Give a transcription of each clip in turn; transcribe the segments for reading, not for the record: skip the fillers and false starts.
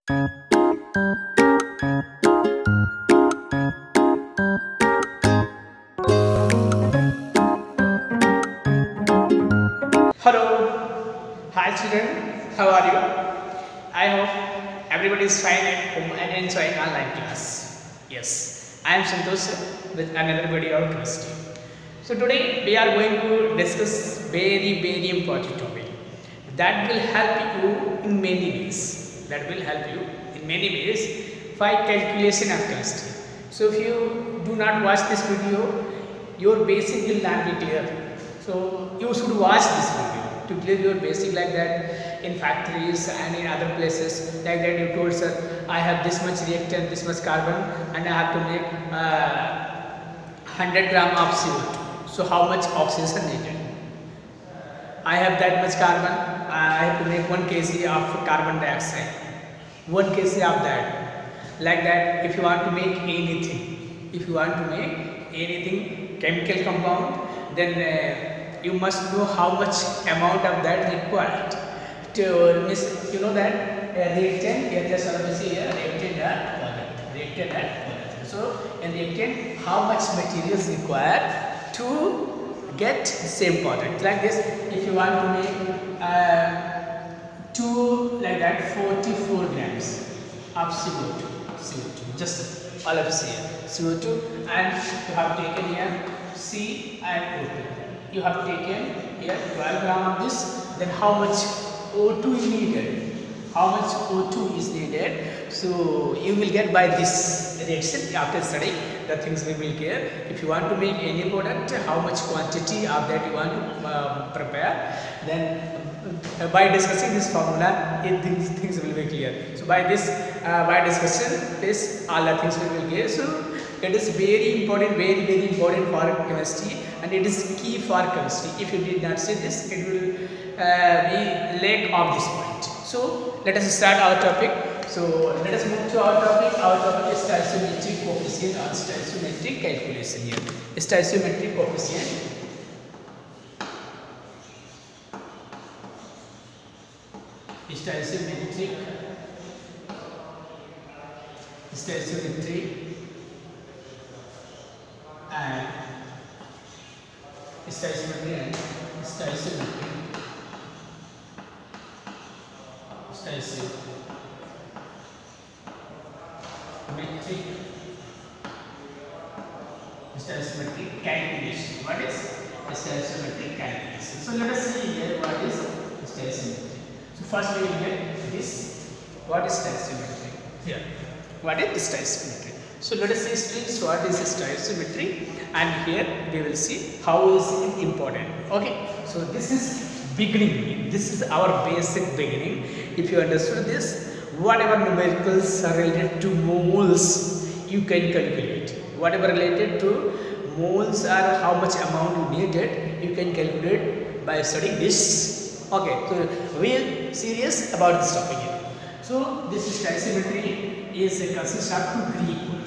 Hello, hi children, how are you? I hope everybody is fine at home and enjoying online class. Yes, I am Santosh with another video of chemistry. So today we are going to discuss very important topic that will help you in many ways. That will help you in many ways for calculation of chemistry. So if you do not watch this video, your basic will not be clear. So you should watch this video to clear your basic like that in factories and in other places like that. You told sir, I have this much reactant, this much carbon, and I have to make 100 gram of CO2. So how much oxygen needed? I have that much carbon. I have to make 1 kg of carbon dioxide. 1 kg of that. Like that, if you want to make anything, chemical compound, then you must know how much amount of that required to you know that reactant here just see here reactant and so in reactant how much material is required to get same product like this. If you want to make 2 like that 44 grams of CO2 just all of us here CO2, and you have taken here C and O2. You have taken here 12 gram of this, then how much O2 is needed? How much O2 is needed? So you will get by this reaction after studying the things we will get. If you want to make any product, how much quantity of that you want to prepare, then by discussing this formula, things will be clear. So by this, by discussion, this all the things we will get. So it is very important for chemistry, and it is key for chemistry. If you did not see this, it will be lack of this point. So let us start our topic. So let us move to our topic. Our topic is stoichiometric coefficient or stoichiometric calculation here. Stoichiometric coefficient. Stoichiometric and stoichiometric calculation. What is stoichiometric calculation? So let us see here what is stoichiometry. So first we will get this. What is stoichiometry? Here. What is stoichiometry? So let us see students what is stoichiometry, and here we will see how is it important. Okay. So this is beginning. This is our basic beginning. If you understood this, whatever numericals are related to moles, you can calculate. Whatever related to moles or how much amount you needed, you can calculate by studying this. Okay, so we are serious about this topic here. So this stoichiometry is consists of 2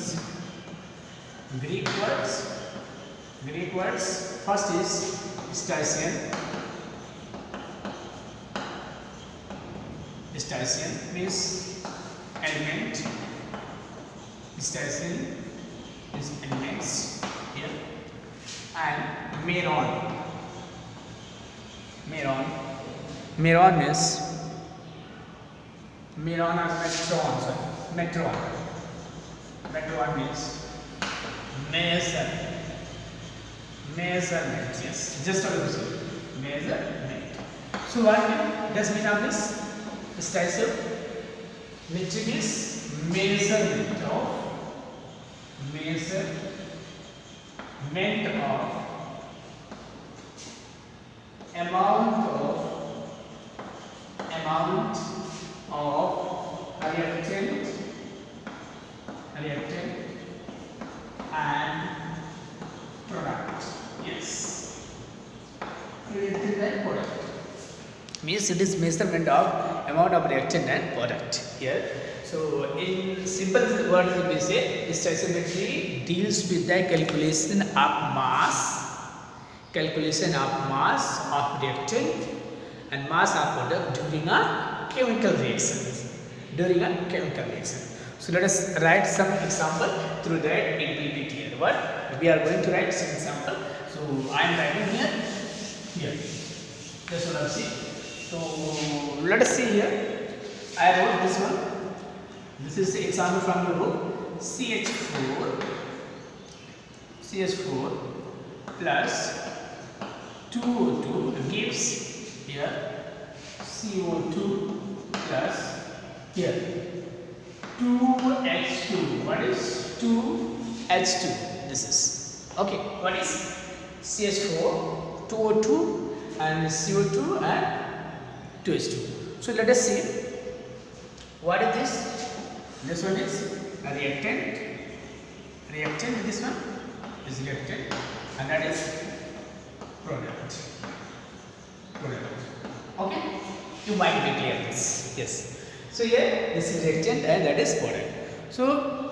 Greek words. First is stoicheion. Stoicheion means element. Stoicheion is elements here, and meron. Meron means meron or metron. Metron means measurement. Yes, just observe measurement. So what does mean of this? Stoichiometric is measurement of amount of reactant and product. Yes, reactant and product means it is measurement of amount of reactant and product here. So in simple words we say stoichiometry deals with the calculation of mass of reactant and mass of product during a chemical reaction. during a chemical reaction. So let us write some example, through that it will be clear. What we are going to write some example. So I am writing here. That's what I see. So let us see here. I wrote this one. This is the example from your book. CH4 plus 2O2 gives here CO2 plus here 2H2. What is 2H2? This is okay. What is CH4, 2O2 and CO2 and 2H2. So let us see what is this. This one is a reactant. This one is reactant, and that is product. Okay, you might be clear this. Yes. So here this is reactant and that is product. So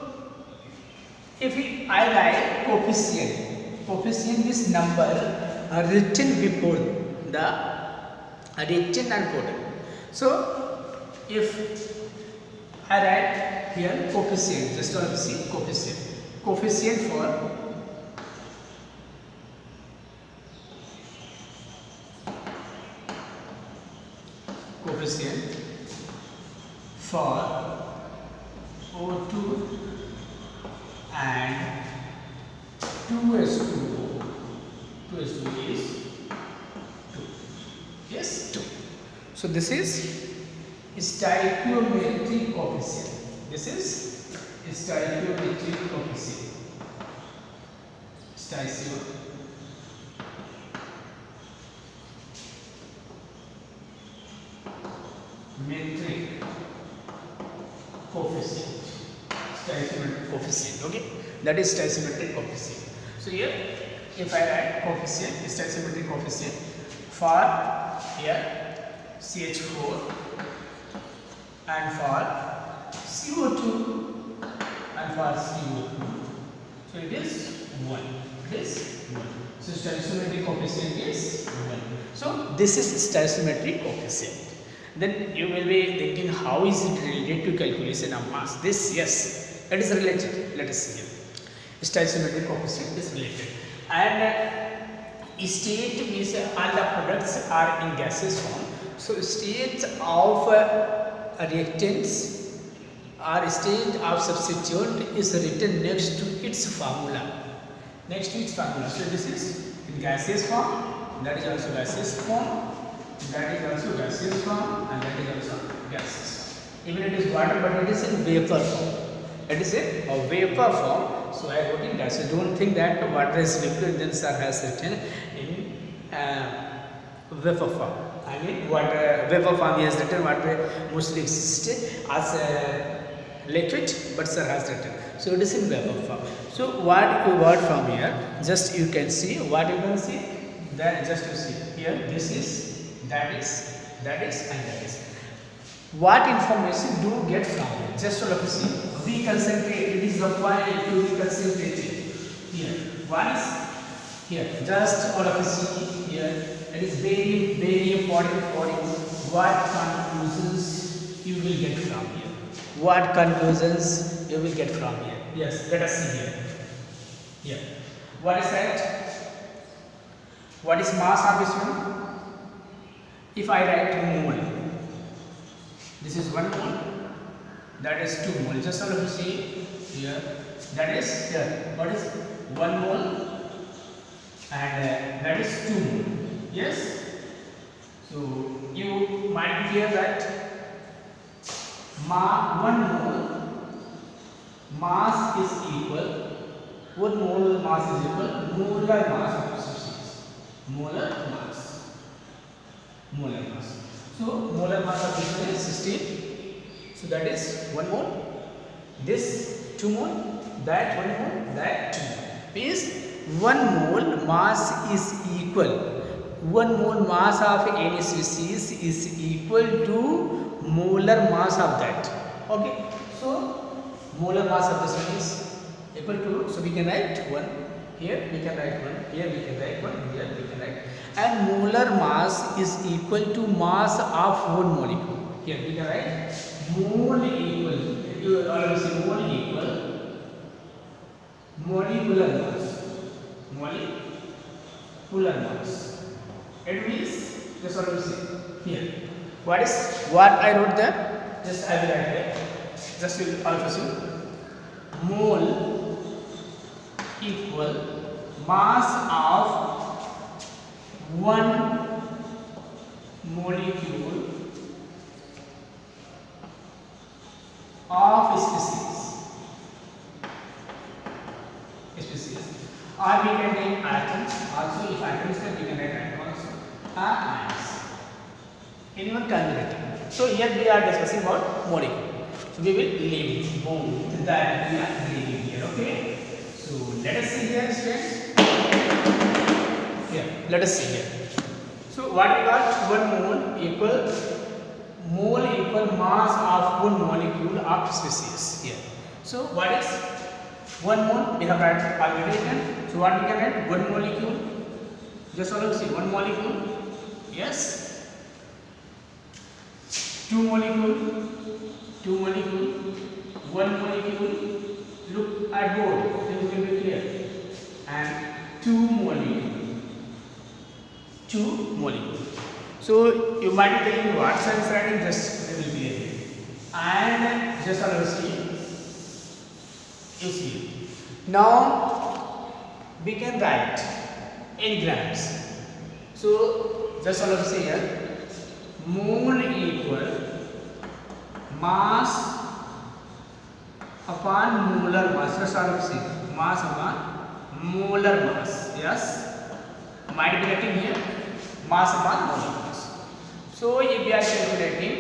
if I write coefficient is number written before the reactant and product. So if I write here coefficient, just to see coefficient for O2 and 2H2 is 2. Yes, 2. So this is stoichiometric coefficient. This is stoichiometric coefficient. Stoichiometric coefficient. Okay, that is stoichiometric coefficient. So here, if I write coefficient, stoichiometric coefficient for here CH4 and for CO2 and for CO2, so it is 1. So stoichiometric coefficient is 1. So this is stoichiometric coefficient. Then you will be thinking, how is it related to calculation of mass? This, yes, that is related. Let us see here. Stoichiometric coefficient is related, and state means all the products are in gaseous form. So state of reactants or state of substituent is written next to its formula. So this is in gaseous form, that is also gaseous form, that is also gaseous form, and that is also gaseous form. Even it is water, but it is in vapor form. It is a vapor form. So I wrote in gaseous. Don't think that water is liquid, then sir has written in vapor form. I mean water vapor form he has written, water mostly exists as a liquid, but sir has written. So it is in vapor form. So what you got from here, just you can see what you can see. Then just you see here, this is, that is, and that is. What information do you get from it? Just to see, we concentrate. It is the point to be concentrated here. One is here. Just all of us see here. It is very, very important for you. What conclusions you will get from here? Yes, let us see here. Here. What is that? What is mass of this one? If I write mole, this is 1 mole, that is 2 mole. Just all of you see here, that is here. What is 1 mole and that is 2 mole. Yes. So you might hear that 1 mole mass is equal. 1 mole mass is equal molar mass of substance. Molar mass. So molar mass of this one is 16. So that is 1 mole. This 2 mole. That 1 mole. That 2 mole. Is 1 mole mass is equal. 1 mole mass of any species is equal to molar mass of that. Okay. So molar mass of this one is equal to. So we can write 1 here. We can write 1 here. We can write 1 here. We can write. And molar mass is equal to mass of one molecule. Here we can write mole equal, you always say mole equal molecular mass. Molecular mass. It means just always say here. What is what I wrote there? Just I will write there. Just you always say mole equal mass of one molecule of species. Or we can take atoms also. If atoms, then we can write atoms also. Ions. Anyone can be written. So here we are discussing about molecule. So we will leave it. Both that we are leaving here. Okay. So let us see here, students. Here, let us see here. So what we got? One mole equal mass of one molecule of species. Here. So what is 1 mole? We have already written. So what we can write? 1 molecule. Just always see 1 molecule. Yes. 2 molecule. 1 molecule. Look at board. Things will be clear. And 2 molecule. 2 molecule. So you might be thinking what sense writing, just it will be here. And just always see. You see. Now we can write in grams. So just always say here mole equal mass upon molar mass. Just always say mass upon molar mass. Yes. Might be writing here mass upon molar mass. So if we are calculating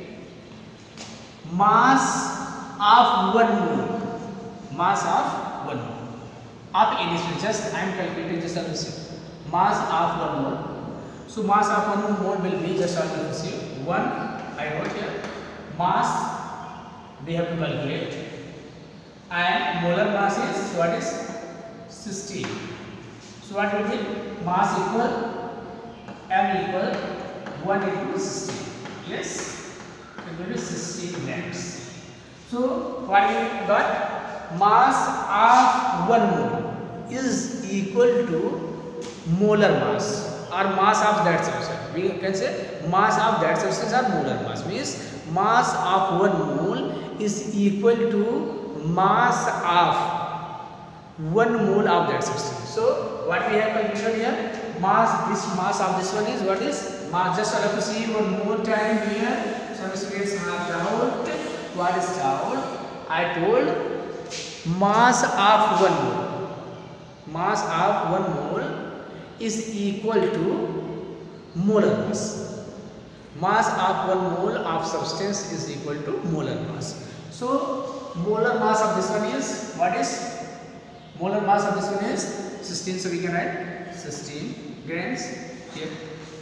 mass of 1 mole, mass of 1 mole of any species, just I am calculating just a mass of 1 mole. So mass of 1 mole will be just a 1. I wrote here mass we have to calculate, and molar mass is what is 16. So what will be mass equal m equal 1 into 16. Yes, it will be 16 grams. So what we got? Mass of 1 mole is equal to molar mass or mass of that substance. We can say mass of that substance or molar mass, means mass of 1 mole is equal to mass of 1 mole of that substance. So what we have calculated here, this mass of this one is what is mass. Just have to see one more time here. Some students have doubt. What is doubt? I told mass of 1 mole. Mass of 1 mole is equal to molar mass. Mass of 1 mole of substance is equal to molar mass. So molar mass of this one is what is? Molar mass of this one is 16. So we can write 16 grams here.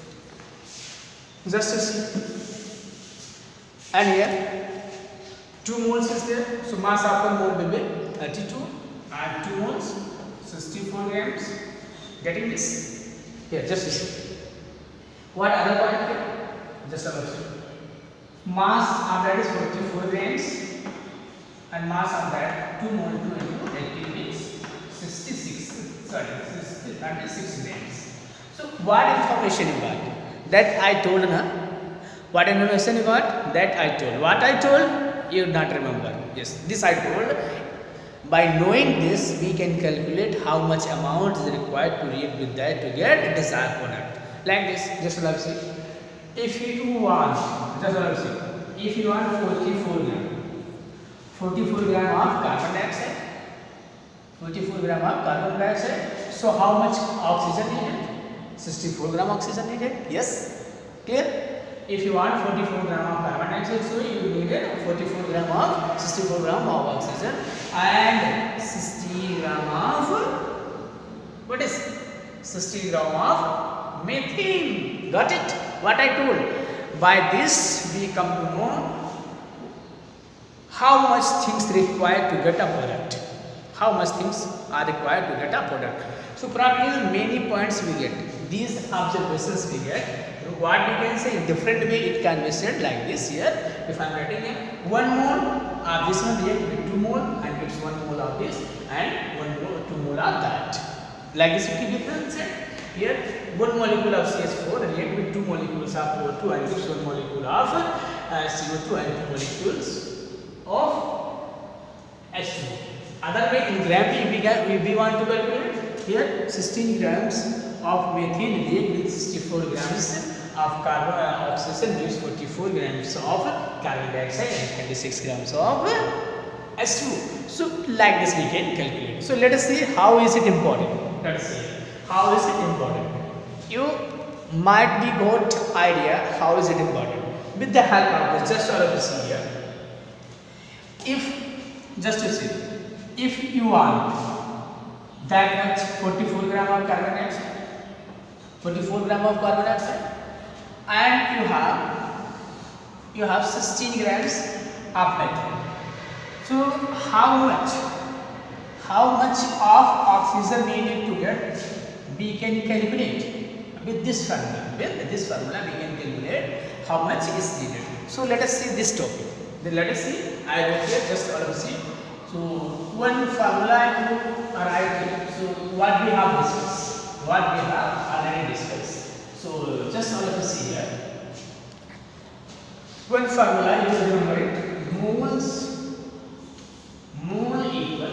Just to see. And here 2 moles is there. So mass of 1 mole will be 32 and 2 moles 64 grams. Getting this? Here, just to see. What other point here? Just a look. Mass of that is 44 grams and mass of that 2 mole 2 into 18 means 66 grams. So what information you got? That I told na? What information you got? That I told. What I told? You not remember. Yes, this I told. By knowing this, we can calculate how much amount is required to react with that to get desired product. Like this, just let's see. If you want, just let's see. If you want 44 gram of carbon dioxide, 44 gram of carbon dioxide. So how much oxygen needed? 64 gram oxygen needed. Yes, clear? If you want 44 gram of carbon dioxide, so you needed 44 gram of 64 gram of oxygen and 60 gram of what is 60 gram of methane. Got it? What I told. By this we come to know how much things required to get a product. How much things are required to get a product. So from here many points we get. These observations we get. what we can say in different way, it can be said like this here. If I am writing here 1 mole of this one react with 2 mole and gives 1 mole of this and 1 mole 2 mole of that. Like this we can differentiate. Here 1 molecule of CH4 react with 2 molecules of O2 and gives 1 molecule of CO2 and 2 molecules of H2. Other way in gram we want to calculate. Here 16 grams of methane react with 64 grams of carbon oxygen gives 44 grams of carbon dioxide and 26 grams of H2. So like this we can calculate. So let us see how is it important. Let us see how is it important. You might be got idea how is it important with the help of this. Just all of you see here. If just to see, if you want that much 44 gram of carbon dioxide, 44 gram of carbon dioxide, and you have 16 grams of methane. So how much of oxygen we need to get? We can calculate with this formula. With this formula we can calculate how much is needed. So let us see this topic. Then let us see. I will here just all of see. So one formula to write here. So what we have discussed, what we have already discussed. So just all of you see here. One formula you will remember it. Mole equal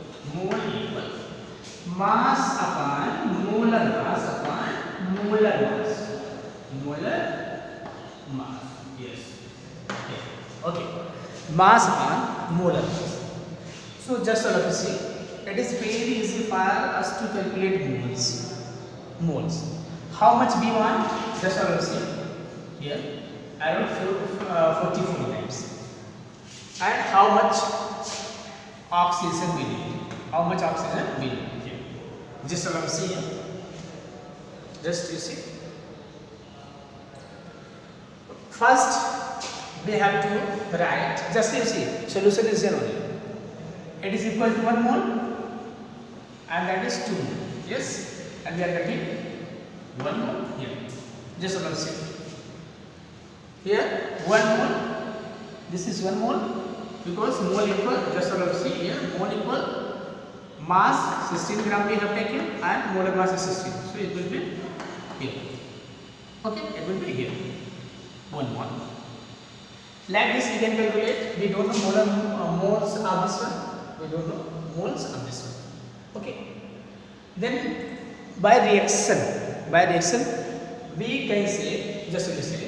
mass upon molar mass upon molar mass. Molar mass. Yes. Okay. Mass upon molar mass. So just all of you see, it is very easy for us to calculate moles. How much we want? Just all of you see here. I wrote 44 grams. And how much oxygen we need? How much oxygen we need? Here. Just all of you see here. Just you see. First, we have to write. Just you see. Solution is here only. It is equal to 1 mole and that is 2 mole. Yes, and we are getting 1 mole here. Just let us see. Here 1 mole. This is 1 mole because mole equal. Just let us see here. Mole equal mass 16 gram we have taken and molar mass is 16. So it will be here. Okay, it will be here. 1 mole. Like this we can calculate. We don't know moles of this one. We don't know moles of this one. Okay. Then by reaction we can say, just to say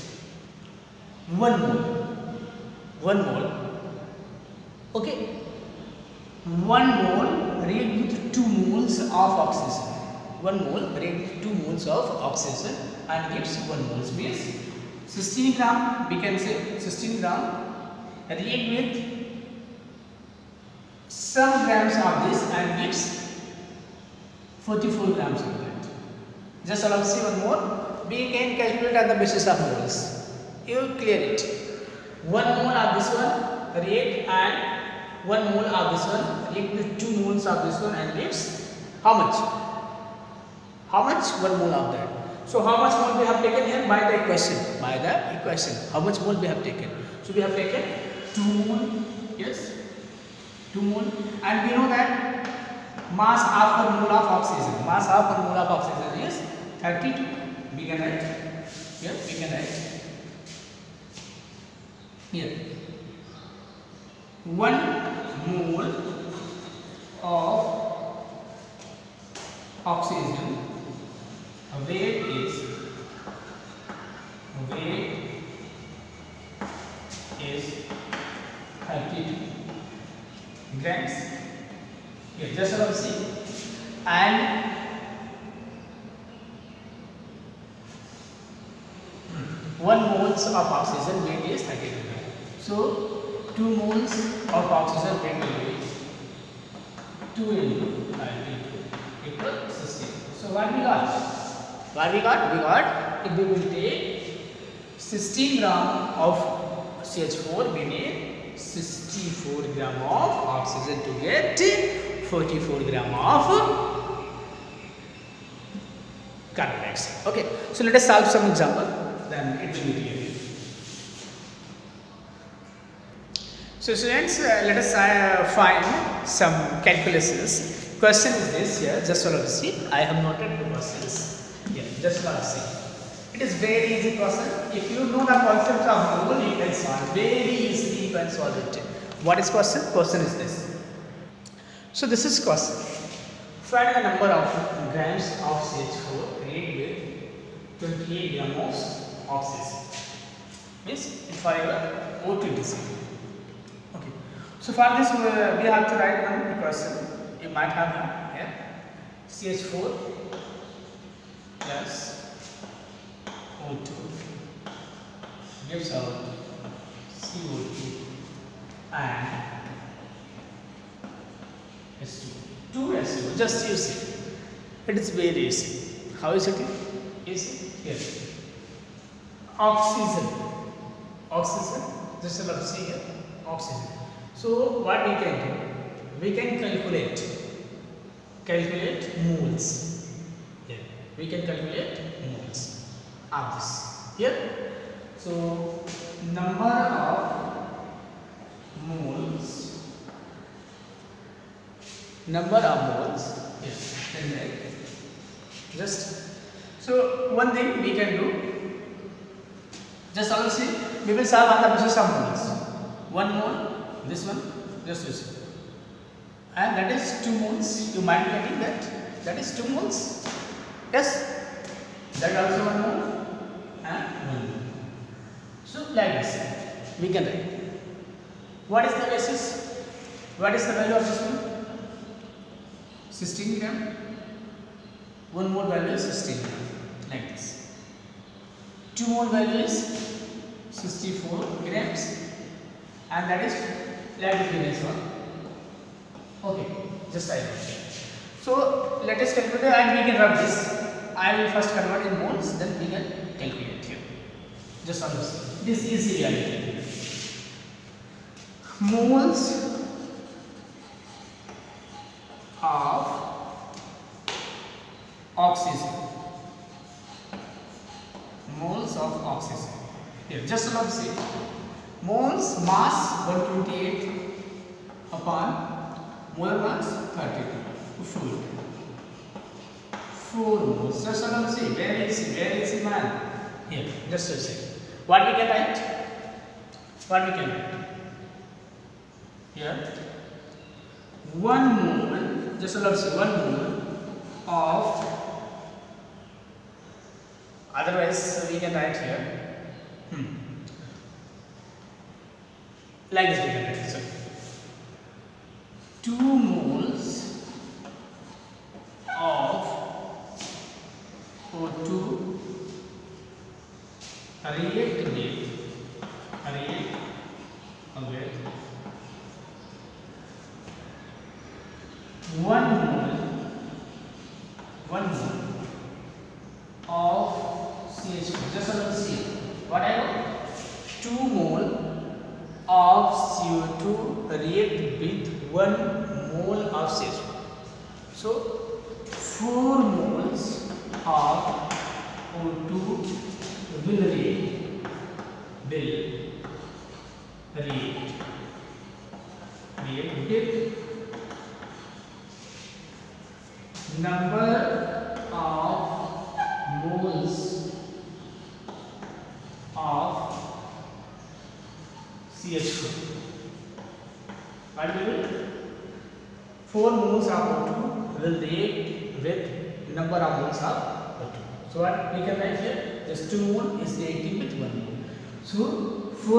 1 mole. Okay. 1 mole react with 2 moles of oxygen. 1 mole react with 2 moles of oxygen and gives 1 mole. Means 16 gram we can say 16 gram react with some grams of this and gives 44 grams of that. Just allow see one more. We can calculate on the basis of moles. You clear it. 1 mole of this one react and 1 mole of this one react with 2 moles of this one and gives how much? 1 mole of that. So how much mole we have taken here? By the equation. How much mole we have taken? So we have taken 2 mole. Yes. 2 mole, and we know that mass of 1 mole of oxygen. Mass of 1 mole of oxygen is 32. We can write here. We can write here 1 mole of oxygen weight is 32 grams. Here, just allow see, and 1 moles of oxygen weight is 32 grams. So 2 moles of oxygen weight will be 2 into 32 equal 16. So what we got? We got if we will take 16 gram of CH4, we need 64 gram of oxygen to get 44 gram of carbon dioxide. Okay, so let us solve some example, then it will be clear. So students, let us find some calculuses. Question is this here, just let us see. I have noted the questions here, just let us see. It is very easy question. If you know the concept of mole, you can solve very easily. You can solve it. What is question? Question is this. So this is question. Find the number of grams of CH4 created with 28 grams of oxygen. Means if I have O2 decision. Okay. So for this we have to write one equation. You might have here CH4 plus O2 gives out CO2 and S2. 2 SO. Just use it. It is very easy. How is it? Easy. Here. Oxygen. Oxygen. Just let us see here. Oxygen. So what we can do? We can calculate moles. Here. We can calculate moles of this. Here. So number of moles. Number of moles. Yes. Then just so one thing we can do. Just also we will solve on the basis of moles. 1 mole. This one. Just use it. And that is 2 moles. You might be getting that. That is 2 moles. Yes. That also 1 mole and 1 mole. So like this, we can write. What is the basis? What is the value of this one? 16 gram. 1 mole value is 16 gram. Like this. 2 mole value is 64 grams. And that is like this one. Okay, just I wrote. So let us calculate and we can rub this. I will first convert in moles, then we can calculate here. Just understand. This is easy reality. Moles of oxygen. Moles of oxygen. Here, just let us see. Moles mass 128 upon molar mass 32. 4 moles. Just let us see. Very easy man. Here, just to see. What we can write? What we can write? Here, 1 mole. Just let us see. 1 mole of. Otherwise, we can write here. Like this we can write. Sorry. 2 moles of O2 react with 1 mole of CH4. Just let us see. What I wrote? 2 mole of CO2 react with 1 mole of CH4. So 4 moles of O2 will react with number of moles of CH4. What will be? 4 moles of O2 will react with number of moles of O2. So what we can write here? Just 2 mole is reacting with 1 mole. So 4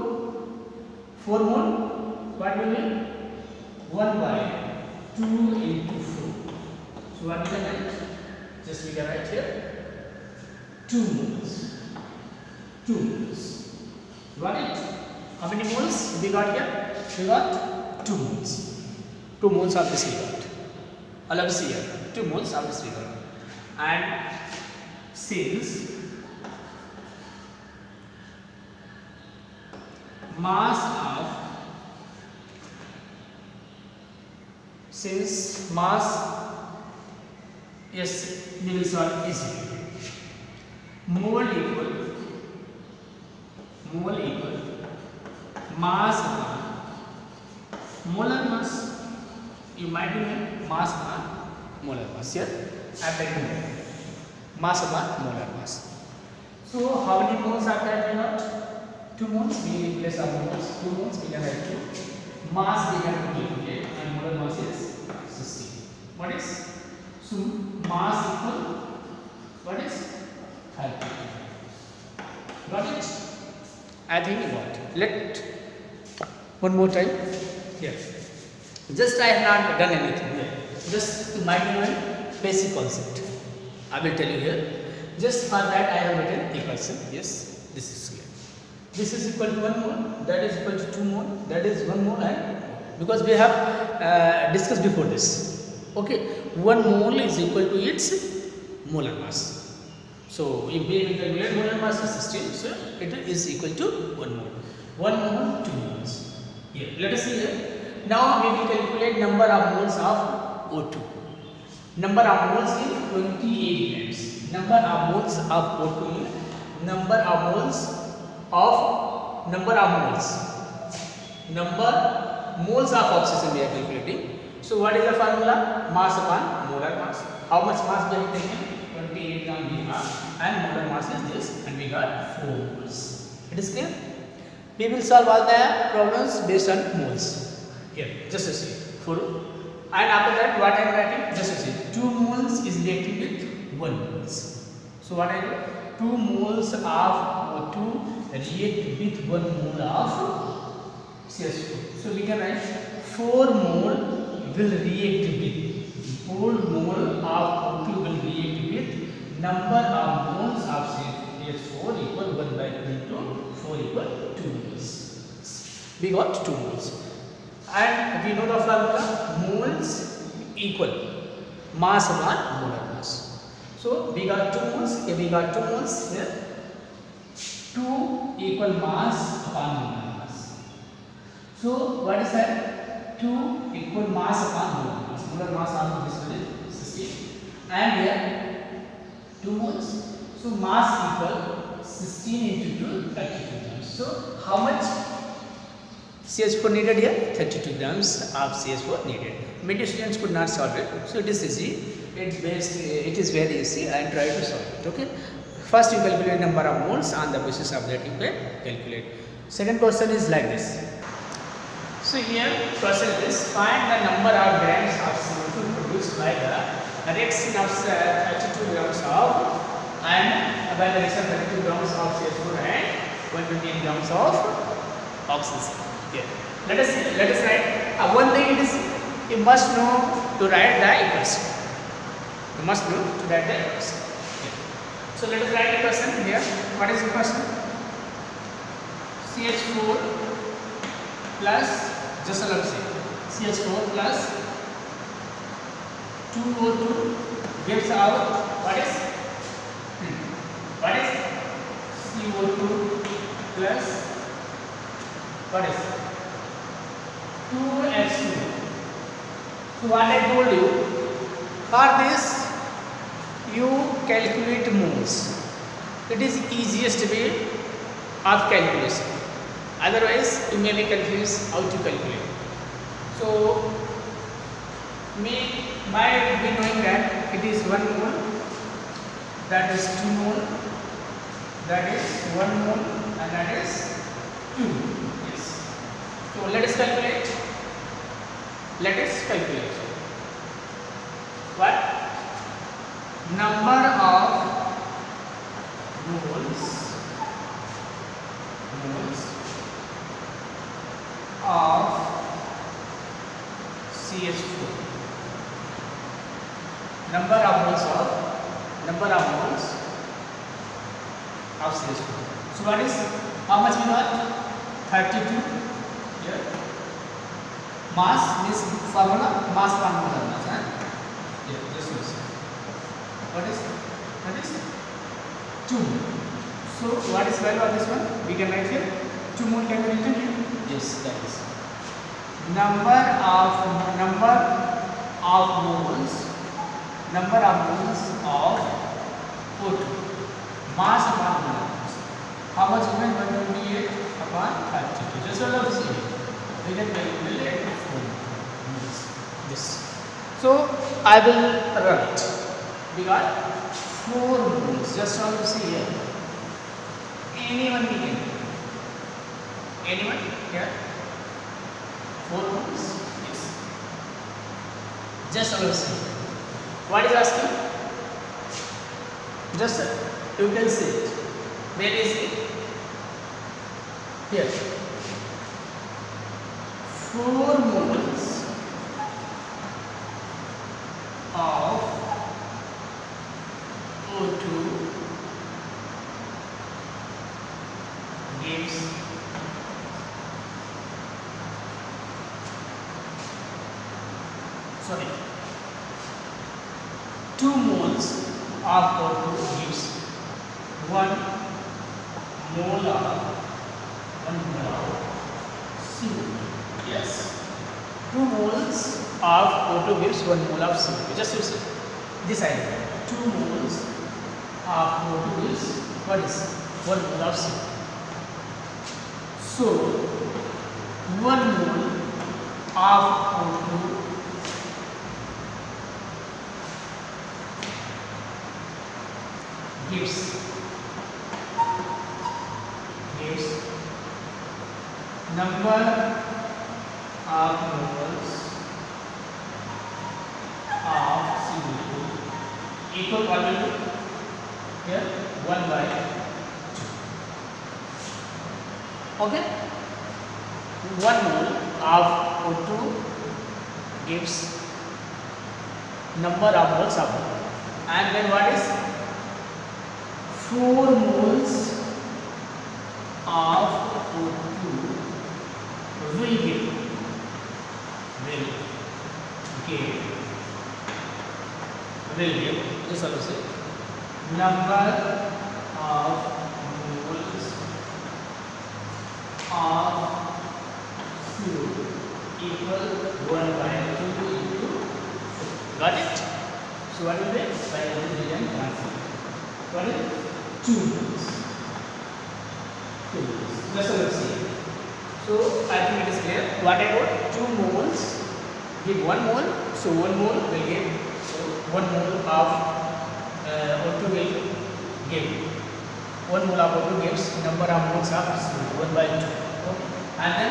mole, what will be? 1 by 2 into 4. So what we can write? Just we can write here 2 moles. 2 moles. Got it? How many moles we got here? We got 2 moles. 2 moles of this we got. Allow us here. 2 moles of this we got. And since mass Yes, we will solve easily. Mole equal mass upon molar mass. You might remember mass upon molar mass. Here I am taking mass upon molar mass. So how many moles are there? We got 2 moles. We replace our moles. 2 moles. We can write 2. Mass we can calculate, and molar mass is 16. What is? So mass equal what is 30. Got it? I think you got it. Let one more time here. Just I have not done anything here. Just to mind one basic concept. I will tell you here. Just for that I have written equal sign. Yes, this is clear. This is equal to 1 mole. That is equal to 2 mole. That is 1 mole, and because we have discussed before this. Okay, 1 mole is equal to its molar mass. So if we calculate molar mass is 16, so it is equal to 1 mole. 1 mole, 2 moles. Here, let us see here. Now we will calculate number of moles of O2. Number of moles is 28 grams. Number of moles of O2. Number of moles of oxygen we are calculating. So what is the formula? Mass upon molar mass. How much mass we have taken? 28 gram we have, and molar mass is this, and we got 4 moles. It is clear? We will solve all the problems based on moles. Here, just to see 4. And after that, what I am writing? Just to see 2 moles is reacting with 1 moles. So what I do? 2 moles of O2 react with 1 mole of CH4. So we can write 4 mole will react with 4 mole of O2 will react with number of moles of CH4 equal 1 by 2 into 4 equal 2 moles. We got 2 moles. And we know the formula, moles equal mass upon molar mass. So we got 2 moles. Here we got 2 moles here. 2 equal mass upon molar mass. So what is that? 2 equal mass upon molar mass. Molar mass of this one is 16. And here 2 moles. So mass equal 16 into 2, 32 grams. So how much CH4 needed here? 32 grams of CH4 needed. Many students could not solve it. So it is easy. It is very easy, and try to solve it. Okay. First you calculate number of moles. On the basis of that you can calculate. Second question is like this. So here question is find the number of grams of CO2 produced by the reaction of 32 grams of and by the reaction 32 grams of CH4 and 128 grams of oxygen. Here. Let us write. One thing it is you must know to write the equation. You must know to write the equation. Here. So let us write the equation here. What is the equation? CH4 plus just let us say CH4 plus 2O2 gives out what is CO2 plus what is 2H2. So what I told you, for this you calculate moles. It is easiest way of calculation. Otherwise you may be confused how to calculate. So might be knowing that it is 1 mole, that is 2 mole, that is 1 mole, and that is 2. Yes. So let us calculate. What? Number of moles of CH4. Number of moles of CH4. So what is how much we got? 32. Here. Mass means formula mass upon molar mass. Yeah, this is. What is? That is 2. So what is value of this one? We can write here 2 mole can be written here. Yes, that is number of moles number of moles of O2. Mass upon molar mass. How much given? 128 upon 32. Just all of see. We can calculate 4 moles. This. So I will write. We got 4 moles. Just all to see here. Anyone we can. Anyone here? 4 moles. Yes. Just all to see. What is asking? Just you can see it. Where is it? Here. 4 moles of O2 gives sorry 2 moles of O2 gives 1 mole of CO2. Yes. 2 moles of O2 gives 1 mole of CO2. Just you see this idea. 2 moles of O2 gives what is 1 mole of CO2. So 1 mole of O2 gives number of moles of CO2 equal what will be here 1 by 2. Okay, 1 mole of O2 gives number of moles of O2, and then what is 4 moles of O2 will give this also number of moles of CO equal 1 by 2 into 4. Got it? So what will be by division translate? What is 2 moles? 2 moles. Just let's see. So I think it is clear. What I wrote 2 moles give 1 mole. So 1 mole will give 1 mole of O2 will give 1 mole of O2 gives number of moles of CO2 1 by 2. Okay. And then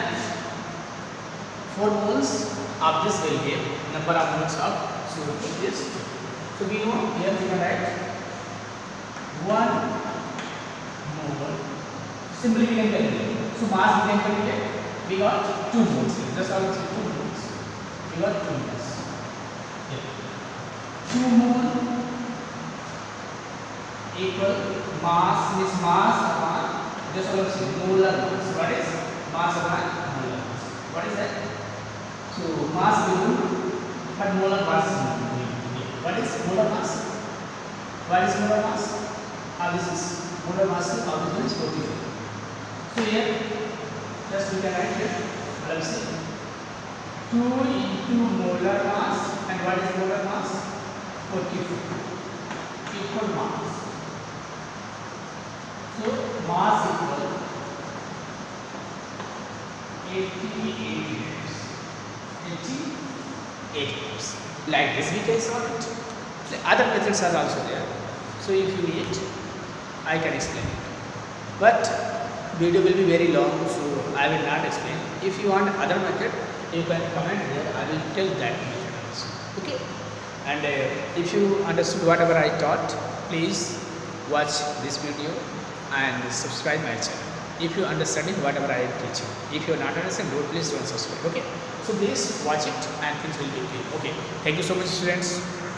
4 moles of this will give number of moles of CO2 is 2. So we know here we can write 1 mole. Simply we can calculate. So mass we can calculate. We got 2 moles here. Just how it's 2 moles. We got 2 moles. Here. 2 mole equal mass means mass upon just how it's molar mass. What is mass upon molar mass? What is that? So mass will but molar mass. What is molar mass? What is molar mass? This is molar mass of this is 44. So here just we can write here. Let's see 2 into molar mass, and what is molar mass? 44 equal mass. So mass equal 88 grams. 88 grams. Like this we can solve it. The other methods are also there. So if you need, I can explain it. But video will be very long, so I will not explain. If you want other method, you can comment there. I will tell that method also. Okay. And if you understood whatever I taught, please watch this video and subscribe my channel. If you understanding whatever I am teaching. If you are not understanding, please don't subscribe. Okay. So please watch it and things will be clear. Okay. Thank you so much, students.